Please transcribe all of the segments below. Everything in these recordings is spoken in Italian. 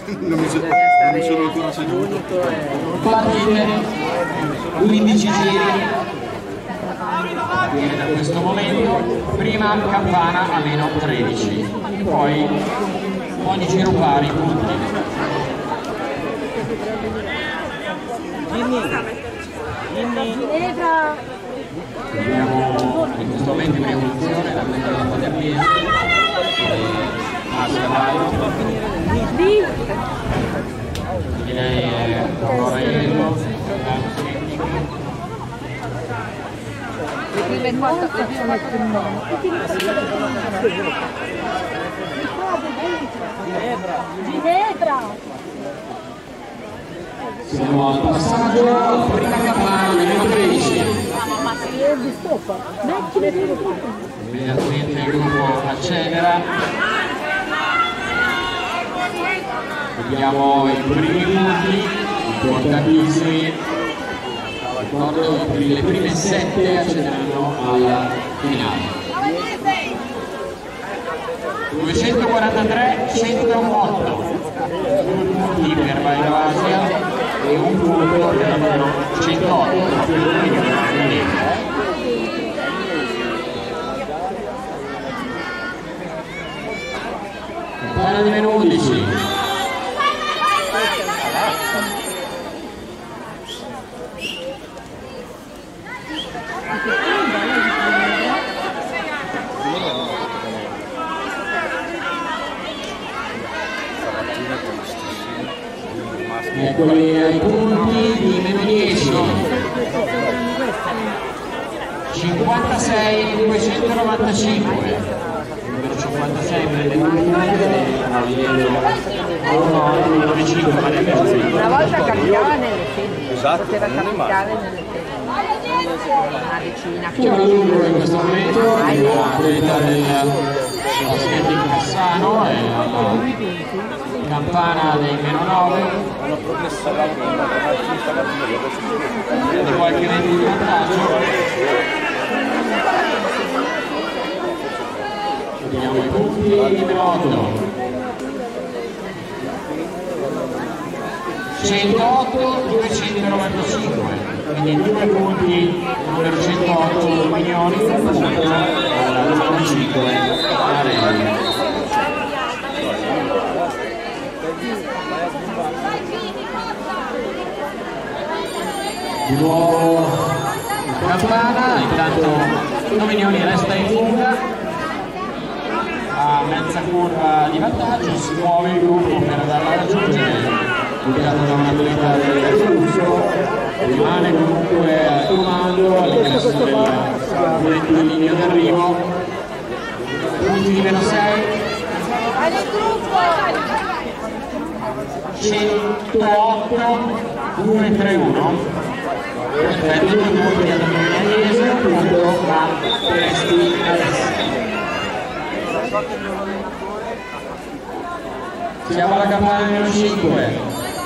Non mi sono ancora seduto. Partite 15 giri da questo momento, prima campana a meno 13, poi ogni giro pari punti. Abbiamo in questo momento in evoluzione la prima della Paderbiesi, lei è Aurora Iello, le prime 4 Ginevra. Siamo al passaggio, prima campana, meno 13. Immediatamente il gruppo accelera. Vediamo i primi punti, importantissimi. Ricordo che le prime 7 accederanno alla finale. 243, 108. 2 punti per Vaidavasia e 1 punto per il numero 108. Campana di meno 11. Eccoli ai punti di meno 10. 56, 295. Numero 56 prende un punto e numero 5 una volta capitava nelle femmine, poteva capitare nelle femmine, una decina. Chiaro lungo in questo momento la qualità del basket in Cassano e la campana dei meno 9 di qualche metro di vantaggio. Vediamo i punti di meno 8. 108, 295, quindi 2 punti numero 108 Mignoni, punto alla numero 5 Arelli. Di nuovo la campana, intanto Mignoni resta in fuga, a mezza curva di vantaggio, si muove il gruppo per andarla a raggiungere. Guidato da un atleta del flusso, rimane comunque al comando all'ingresso della linea d'arrivo. Punti di meno 6. 108, 231. Perfetto, 2 punti ad Milanese, un punto a Presti siamo alla campana meno 5.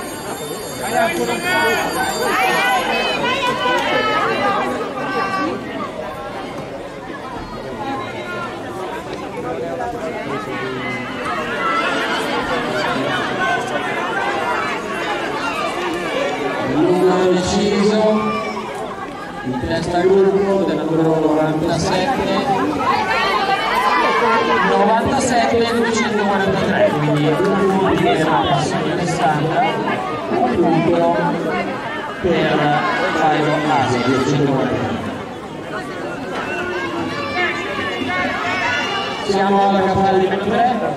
Lungo deciso, in testa gruppo del numero 97 243, quindi 2 punti per Passani Alessandra, 1 punto per Cairo Asia 243. Siamo alla campana di meno 3.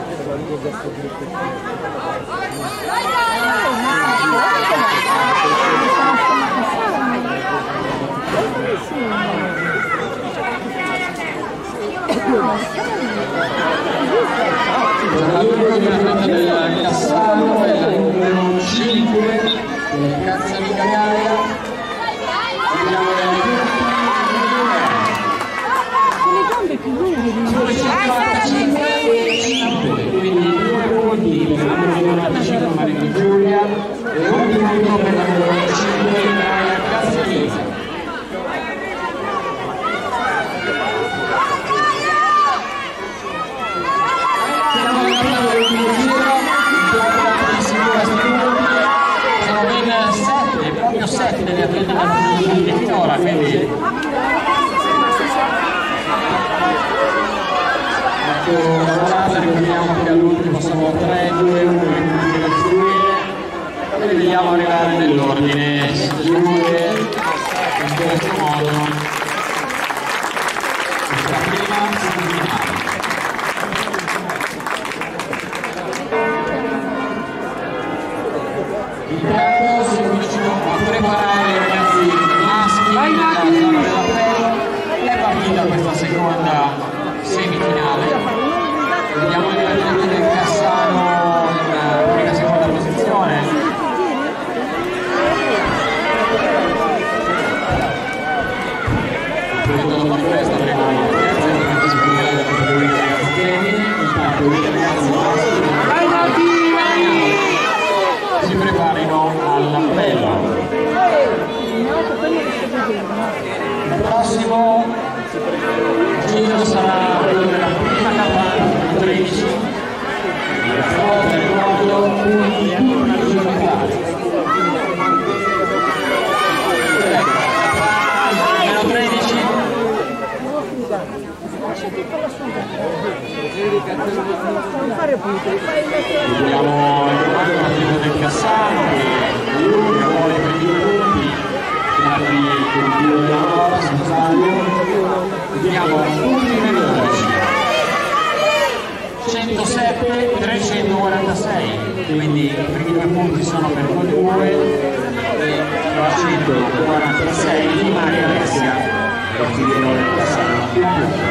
La lunga di una fetta del Cassano è la numero 5 del Cazzamica Gaia. Abbiamo le gambe più lunghe di 245 e 5, quindi 2 punti per la numero 95 Maria di Giulia e 1 punto per la numero 5 Gaia Cazzamica. Siamo alla fine dell'ultimo giro. di finora, quindi ricordiamo che all'ultimo siamo 3, 2, 1 da distribuire e vediamo arrivare nell'ordine. Si distribuire in questo modo questa prima semifinale. Intanto si cominciano a preparare i ragazzi maschi e è partita questa seconda semifinale. Vediamo il direttore del Cassano in prima e seconda posizione. Dopo di questo avremo la terza e quarta semifinale della categoria femmine. Intanto i ragazzi maschi si preparino all'appello. Il prossimo giro sarà quello della prima campana, il 13. Ricordo un giro locale. Meno 13. Vediamo la prima del Cassano che vuole per 2 punti, altri con 2 della Nora, se non sbaglio. Vediamo punti veloci. 107, 346, quindi i primi 2 punti sono per 2 e 146 di Maria Alessia, il giro del Cassano.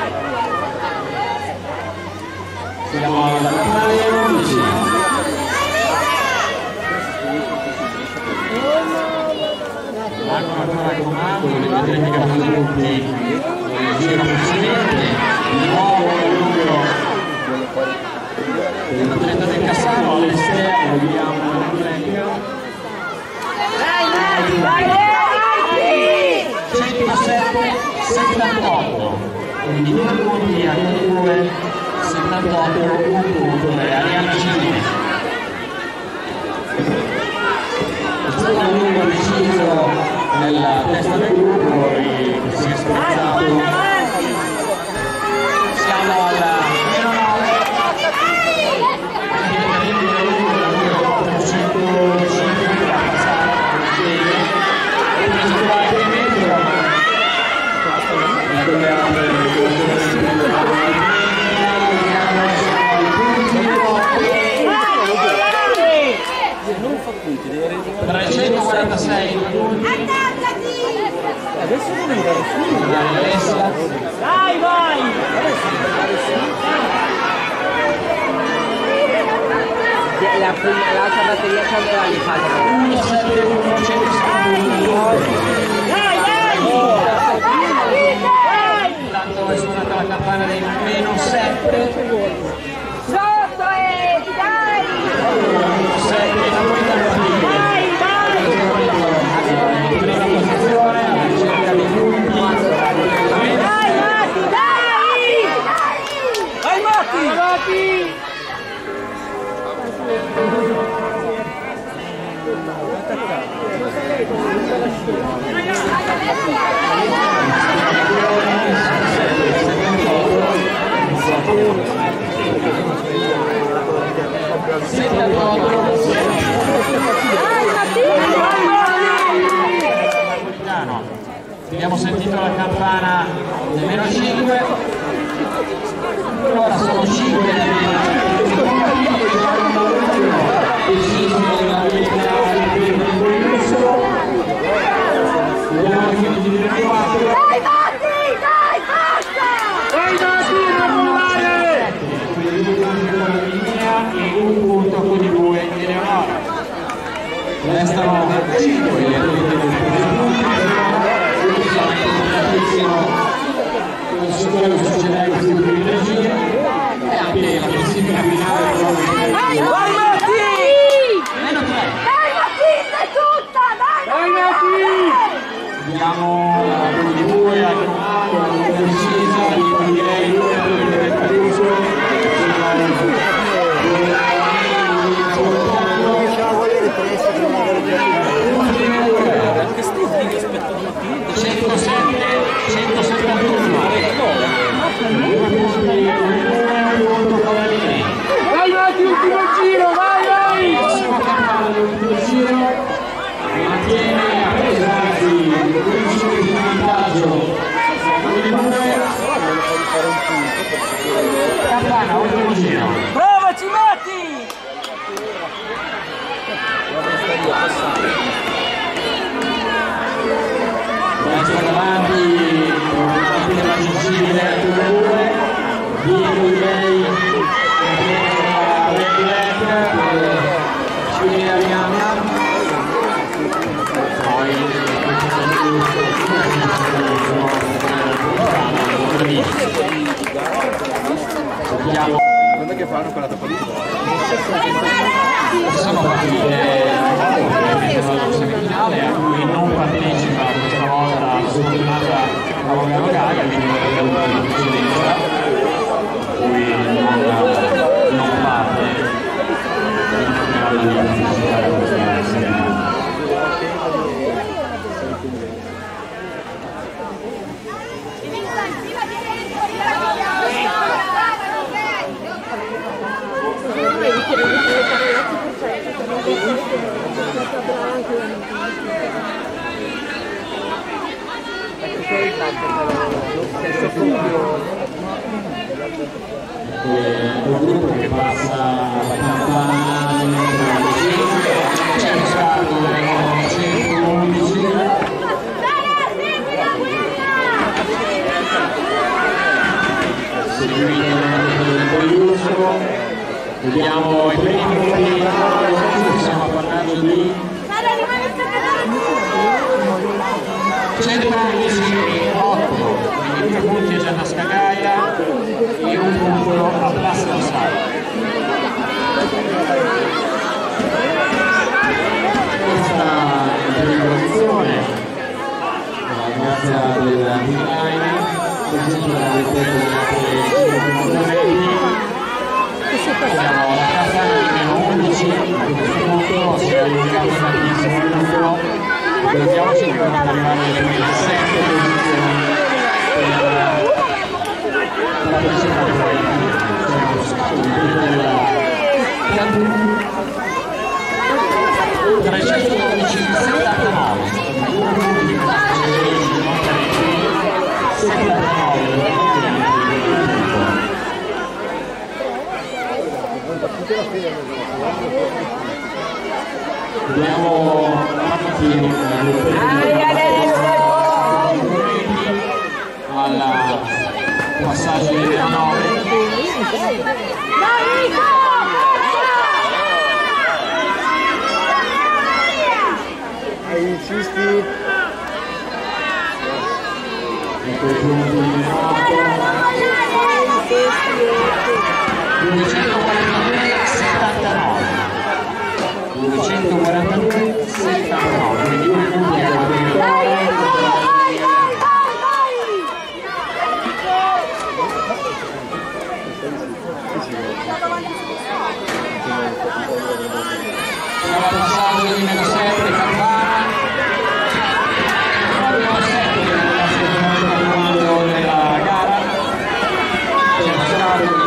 Siamo alla finale 11. Manco ancora il comando, vedrete che ha fatto punti nel giro precedente. Di nuovo il numero dell'atleta del Cassano all'esterno, vediamo l'atletica. 107, 78, quindi 2 punti a 2, 78, 1 punto per Arianna Cini. È stato un numero deciso nella testa del gruppo che si è sforzato. Siamo alla meno 9, quindi il numero 305 da passare e preso qualche metro e con le altre non fa punti, deve rendere 346 punti. Adesso non è Alessia. Vai, vai! L'altra batteria che aveva li fa. 171. Intanto è suonata la campana dei meno 7. Sotto e dai! 7 da poi da prima posizione alla ricerca dei punti. Dai Matti, dai! Vai Matti! Matti! Abbiamo sentito la campana del meno 5, ora sono 5 Dai Matti, dai, basta! Vai Matti, non mollare! E un punto con i 2 di Leonora. Restano 5 gli atleti del non si quello che succederà in questi ultimi 3 giri e anche la Adesso davanti la Cecilia turno 2, dietro di lei la Red Black, Cecilia Rihanna, poi quando è che fanno quella dopo lì? sono partite la semifinale a cui non partecipa questa volta la sfortunata Paola Gaia, quindi non è avuto una precedenza, cui non parte di partecipare a questa semifinale. Un gruppo che passa la campana c'è lo stato 111 seguito dal Poliuso. Vediamo i primi punti, stiamo parlando di 108, quindi 2 punti a Gianna Scagaia e 1 punto a Placido Sala. Questa è la prima posizione, la ragazza della Milana, presente la ripeto di altri siamo alla casa numero 11, a questo punto si è allungato tantissimo il numero, ricordiamoci che devono arrivare alle prime 7 posizioni per la presentazione del 312 79, 79. Dobbiamo al passaggio del 9. Insisti. Ecco i punti di nuovo. 242 79, quindi 2 punti a siamo al passaggio del numero 7 Campana, numero 7 nel comando della gara, c'è lo stato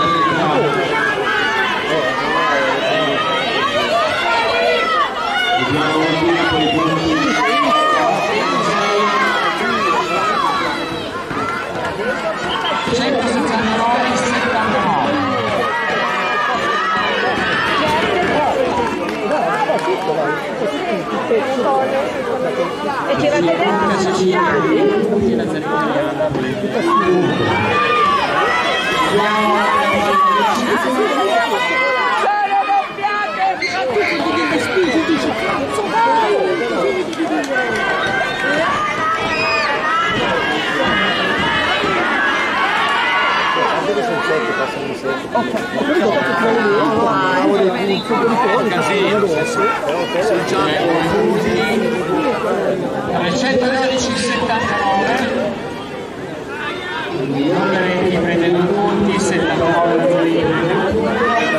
e ci avete Numeri prende 2 punti, 79 numeri prende 1 punto.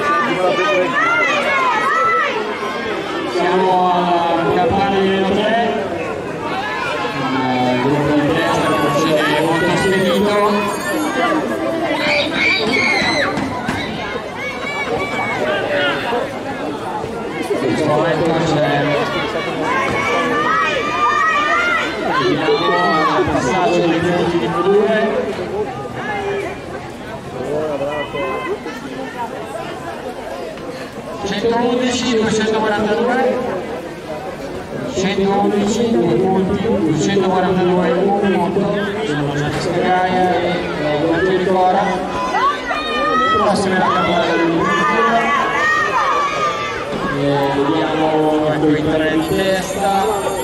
Siamo alla campana numero 3, il gruppo di destra procede molto spedito. In questo momento c'è il passaggio dei punti di 2. 111, 242, 111, 2 punti, 242, 1 punto, sono Francesca Gaia e Gualtieri Cora. Prossima è la campionata dell'Università. Vediamo ecco i 3 in testa.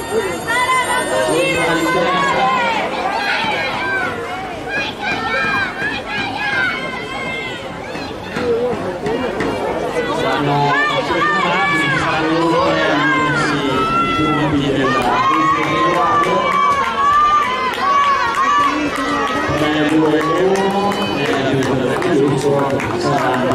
Saranno i punti della 2 e 1 e la vicenda del Casuccio saranno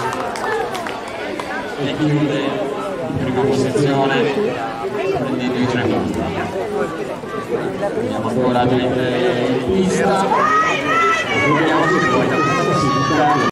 e chiude in prima posizione prendendo i 3 punti. Vediamo ancora in pista, vediamo se poi